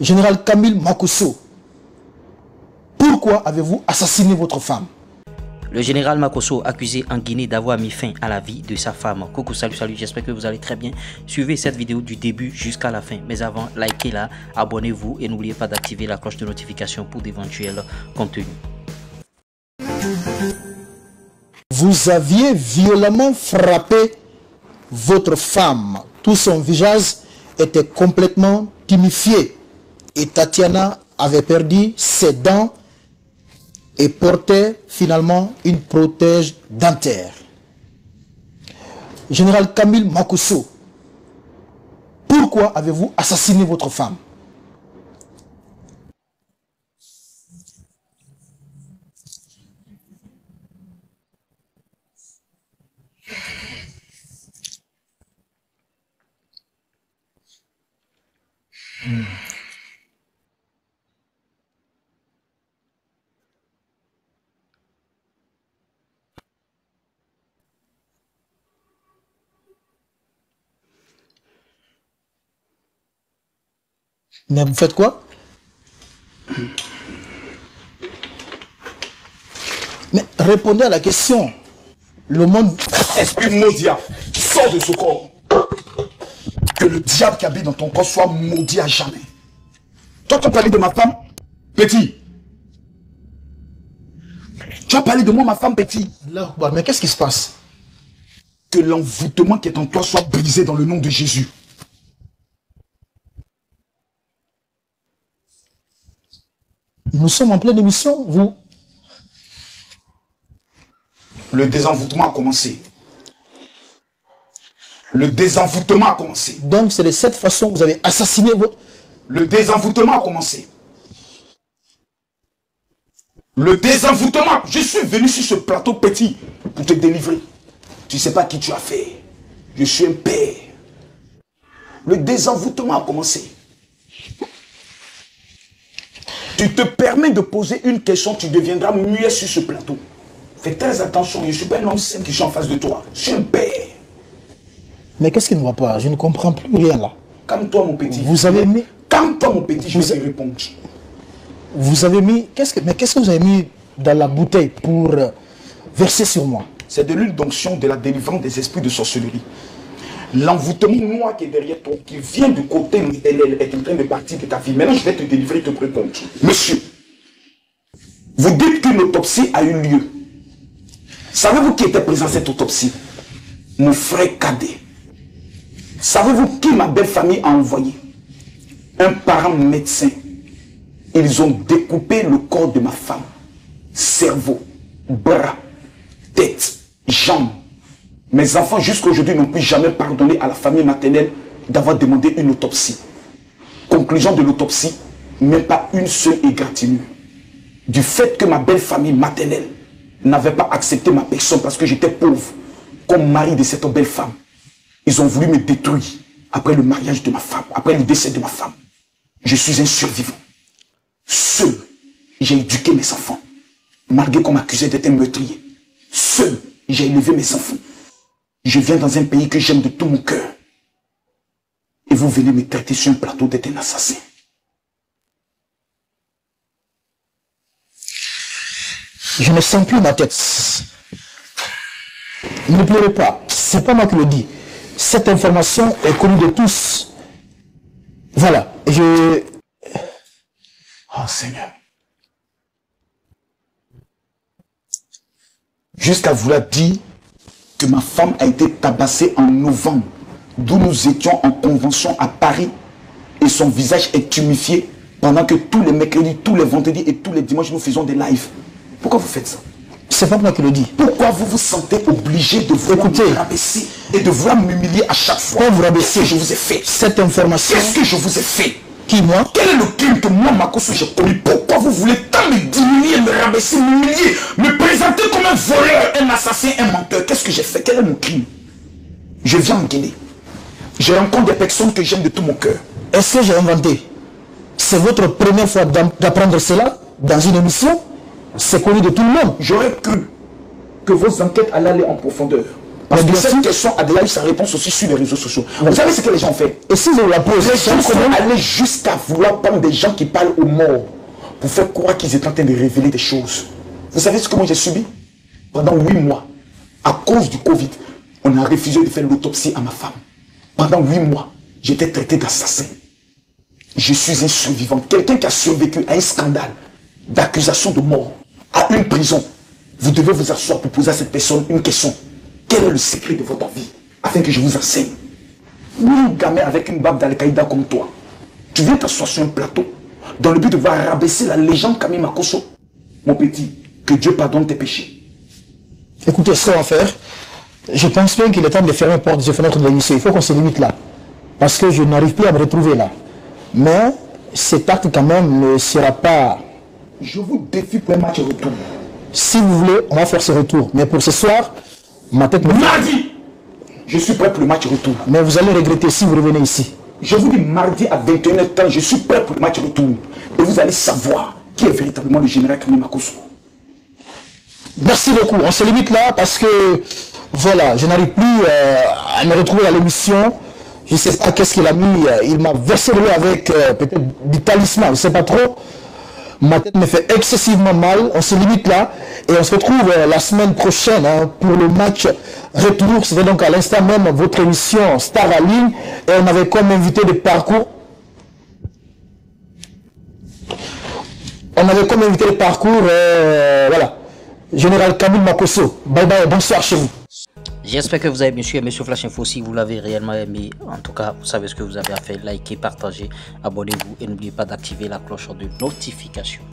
Général Camille Makosso, pourquoi avez-vous assassiné votre femme? Le général Makosso, accusé en Guinée d'avoir mis fin à la vie de sa femme. Coucou, salut, j'espère que vous allez très bien. Suivez cette vidéo du début jusqu'à la fin. Mais avant, likez-la, abonnez-vous et n'oubliez pas d'activer la cloche de notification pour d'éventuels contenus. Vous aviez violemment frappé votre femme. Tout son visage était complètement tuméfié. Et Tatiana avait perdu ses dents et portait finalement une prothèse dentaire. Général Camille Makosso, pourquoi avez-vous assassiné votre femme? Mais vous faites quoi? Mais répondez à la question. Le monde... Esprit maudit, sors de ce corps. Que le diable qui habite dans ton corps soit maudit à jamais. Toi, tu as parlé de ma femme, petit. Tu as parlé de moi, ma femme, petit. Mais qu'est-ce qui se passe? Que l'envoûtement qui est en toi soit brisé dans le nom de Jésus. Nous sommes en pleine émission, vous... Le désenvoûtement a commencé. Le désenvoûtement a commencé. Donc c'est de cette façon que vous avez assassiné votre... Le désenvoûtement a commencé. Le désenvoûtement. Je suis venu sur ce plateau petit pour te délivrer. Tu ne sais pas qui tu as fait. Je suis un père. Le désenvoûtement a commencé. Tu te permets de poser une question, tu deviendras muet sur ce plateau. Fais très attention, je ne suis pas un homme simple qui est en face de toi. Je suis un père. Mais qu'est-ce qui ne va pas? Je ne comprends plus rien là. Calme-toi mon petit. Vous avez mis... Calme-toi mon petit, je vais te répondre. Vous avez mis... Mais qu'est-ce que vous avez mis dans la bouteille pour verser sur moi? C'est de l'huile d'onction de la délivrance des esprits de sorcellerie. L'envoûtement noir qui est derrière toi, qui vient du côté maternel, est en train de partir de ta vie. Maintenant, je vais te délivrer et te répondre. Monsieur, vous dites qu'une autopsie a eu lieu. Savez-vous qui était présent à cette autopsie? Mon frère cadet. Savez-vous qui ma belle famille a envoyé? Un parent médecin. Ils ont découpé le corps de ma femme. Cerveau, bras, tête, jambes. Mes enfants jusqu'à aujourd'hui n'ont plus jamais pardonné à la famille maternelle d'avoir demandé une autopsie. Conclusion de l'autopsie, même pas une seule égratignure. Du fait que ma belle famille maternelle n'avait pas accepté ma personne parce que j'étais pauvre, comme mari de cette belle femme, ils ont voulu me détruire après le mariage de ma femme, après le décès de ma femme. Je suis un survivant. Seul, j'ai éduqué mes enfants, malgré qu'on m'accusait d'être un meurtrier. Seul, j'ai élevé mes enfants. Je viens dans un pays que j'aime de tout mon cœur. Et vous venez me traiter sur un plateau d'être un assassin. Je ne sens plus ma tête. Ne pleurez pas. C'est pas moi qui le dis. Cette information est connue de tous. Voilà. Oh Seigneur. Jusqu'à vouloir dire que ma femme a été tabassée en novembre, d'où nous étions en convention à Paris, et son visage est tuméfié pendant que tous les mercredis, tous les vendredis et tous les dimanches nous faisons des lives. Pourquoi vous faites ça? C'est pas moi qui le dis. Pourquoi vous vous sentez obligé de vouloir me rabaisser et de vouloir m'humilier à chaque fois? Vous rabaisser. Qu'est-ce que je vous ai fait? Cette information. Qu'est-ce que je vous ai fait? Qui, moi? Quel est le crime que moi, Makosso, j'ai commis? Pourquoi vous voulez tant me diminuer, me rabaisser, m'humilier, me présenter comme un voleur, un assassin, un menteur? Qu'est-ce que j'ai fait? Quel est mon crime? Je viens en Guinée. Je rencontre des personnes que j'aime de tout mon cœur. Est-ce que j'ai inventé? C'est votre première fois d'apprendre cela dans une émission? C'est connu de tout le monde. J'aurais cru que vos enquêtes allaient aller en profondeur. Parce que cette question a déjà eu sa réponse aussi sur les réseaux sociaux. Vous savez ce que les gens ont fait? Et si je la pose, les gens sont allés jusqu'à vouloir prendre des gens qui parlent aux morts pour faire croire qu'ils étaient en train de révéler des choses. Vous savez ce que moi j'ai subi? Pendant 8 mois, à cause du Covid, on a refusé de faire l'autopsie à ma femme. Pendant 8 mois, j'étais traité d'assassin. Je suis un survivant. Quelqu'un qui a survécu à un scandale d'accusation de mort, à une prison. Vous devez vous asseoir pour poser à cette personne une question. Quel est le secret de votre vie? Afin que je vous enseigne. Un gamin avec une barbe d'Al-Qaïda comme toi, tu viens t'asseoir sur un plateau dans le but de voir rabaisser la légende Camille Makosso. Mon petit, que Dieu pardonne tes péchés. Écoutez, ce qu'on va faire, je pense bien qu'il est temps de fermer la porte des fenêtres de l'émission. Il faut qu'on se limite là. Parce que je n'arrive plus à me retrouver là. Mais cet acte quand même ne sera pas... Je vous défie pour un match retour. Si vous voulez, on va faire ce retour. Mais pour ce soir, ma tête me... Mardi, je suis prêt pour le match retour. Mais vous allez regretter si vous revenez ici. Je vous dis mardi à 21h30, je suis prêt pour le match retour. Et vous allez savoir qui est véritablement le général Camille Makosso. Merci beaucoup. On se limite là parce que, voilà, je n'arrive plus à me retrouver à l'émission. Je ne sais pas qu'est-ce qu'il a mis. Il m'a versé de l'eau avec peut-être du talisman, je ne sais pas trop. Ma tête me fait excessivement mal. On se limite là et on se retrouve la semaine prochaine pour le match retour. C'était donc à l'instant même votre émission Star à ligne et on avait comme invité de parcours. On avait comme invité de parcours, voilà, Général Camille Makosso. Bye bye, bonsoir chez vous. J'espère que vous avez bien suivi Monsieur Flash Info. Si vous l'avez réellement aimé, en tout cas, vous savez ce que vous avez à faire. Likez, partagez, abonnez-vous et n'oubliez pas d'activer la cloche de notification.